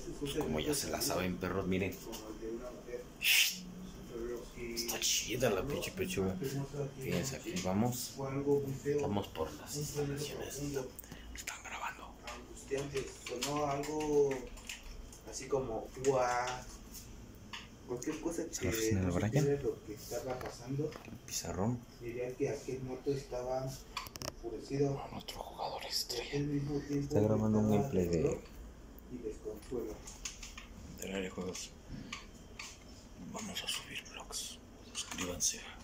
Pues como ya se la saben, perros, miren. Está chida la pinche pechuga. Fíjense, aquí vamos. Vamos por las instalaciones. Están grabando. Angustiante, sonó algo así como guau. Cualquier cosa que no supiera lo que estaba pasando, el pizarrón, diría que aquel moto estaba enfurecido. Nuestro jugador estrella Está grabando un gameplay de desconsuelo. área de juegos. Vamos a subir vlogs. Suscríbanse.